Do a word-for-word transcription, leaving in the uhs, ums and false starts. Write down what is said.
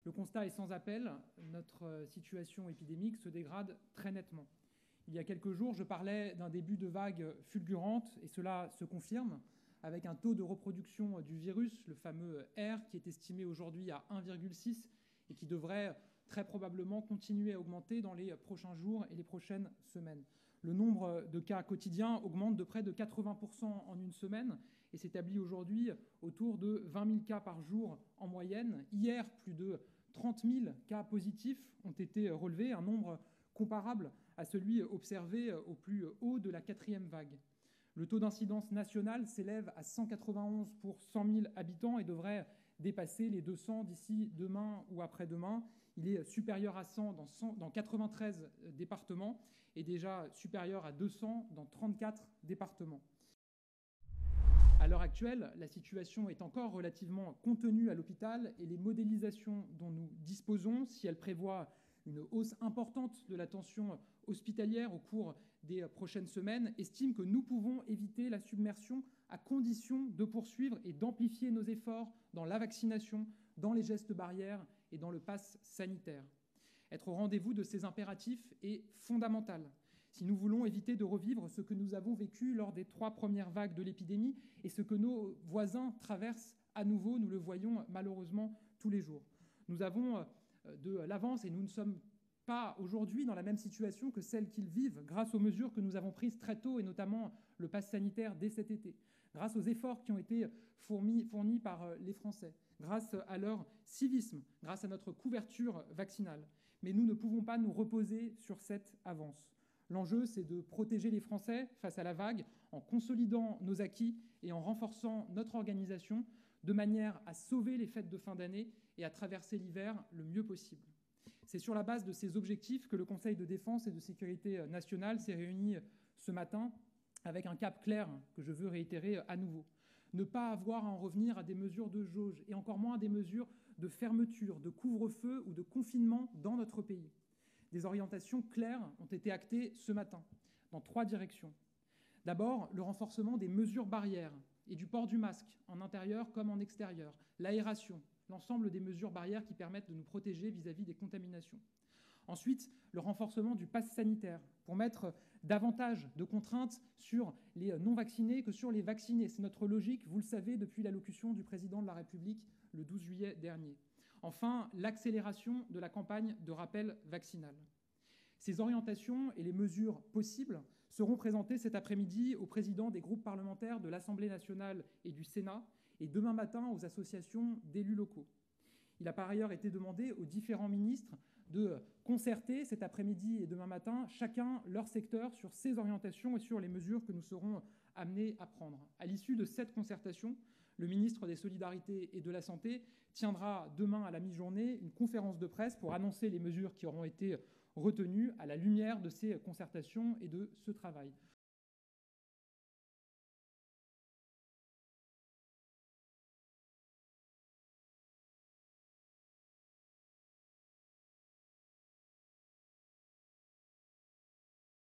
Le constat est sans appel, notre situation épidémique se dégrade très nettement. Il y a quelques jours, je parlais d'un début de vague fulgurante, et cela se confirme, avec un taux de reproduction du virus, le fameux R, qui est estimé aujourd'hui à un virgule six et qui devrait très probablement continuer à augmenter dans les prochains jours et les prochaines semaines. Le nombre de cas quotidiens augmente de près de quatre-vingts pour cent en une semaine et s'établit aujourd'hui autour de vingt mille cas par jour en moyenne. Hier, plus de trente mille cas positifs ont été relevés, un nombre comparable à celui observé au plus haut de la quatrième vague. Le taux d'incidence nationale s'élève à cent quatre-vingt-onze pour cent mille habitants et devrait dépasser les deux cents d'ici demain ou après-demain. Il est supérieur à cent dans, cent dans quatre-vingt-treize départements et déjà supérieur à deux cents dans trente-quatre départements. À l'heure actuelle, la situation est encore relativement contenue à l'hôpital et les modélisations dont nous disposons, si elles prévoient une hausse importante de la tension hospitalière au cours des prochaines semaines, estiment que nous pouvons éviter la submersion à condition de poursuivre et d'amplifier nos efforts dans la vaccination, dans les gestes barrières et dans le pass sanitaire. Être au rendez-vous de ces impératifs est fondamental si nous voulons éviter de revivre ce que nous avons vécu lors des trois premières vagues de l'épidémie et ce que nos voisins traversent à nouveau, nous le voyons malheureusement tous les jours. Nous avons de l'avance et nous ne sommes pas aujourd'hui dans la même situation que celle qu'ils vivent grâce aux mesures que nous avons prises très tôt et notamment le pass sanitaire dès cet été, grâce aux efforts qui ont été fournis, fournis par les Français, grâce à leur civisme, grâce à notre couverture vaccinale. Mais nous ne pouvons pas nous reposer sur cette avance. L'enjeu, c'est de protéger les Français face à la vague en consolidant nos acquis et en renforçant notre organisation de manière à sauver les fêtes de fin d'année et à traverser l'hiver le mieux possible. C'est sur la base de ces objectifs que le Conseil de défense et de sécurité nationale s'est réuni ce matin avec un cap clair que je veux réitérer à nouveau. Ne pas avoir à en revenir à des mesures de jauge et encore moins à des mesures de fermeture, de couvre-feu ou de confinement dans notre pays. Des orientations claires ont été actées ce matin dans trois directions. D'abord, le renforcement des mesures barrières et du port du masque en intérieur comme en extérieur, l'aération, l'ensemble des mesures barrières qui permettent de nous protéger vis-à-vis des contaminations. Ensuite, le renforcement du pass sanitaire pour mettre davantage de contraintes sur les non-vaccinés que sur les vaccinés. C'est notre logique, vous le savez, depuis l'allocution du président de la République le douze juillet dernier. Enfin, l'accélération de la campagne de rappel vaccinal. Ces orientations et les mesures possibles seront présentées cet après-midi aux présidents des groupes parlementaires de l'Assemblée nationale et du Sénat et demain matin aux associations d'élus locaux. Il a par ailleurs été demandé aux différents ministres de concerter cet après-midi et demain matin chacun leur secteur sur ces orientations et sur les mesures que nous serons amenés à prendre. À l'issue de cette concertation, le ministre des Solidarités et de la Santé tiendra demain à la mi-journée une conférence de presse pour annoncer les mesures qui auront été retenues à la lumière de ces concertations et de ce travail.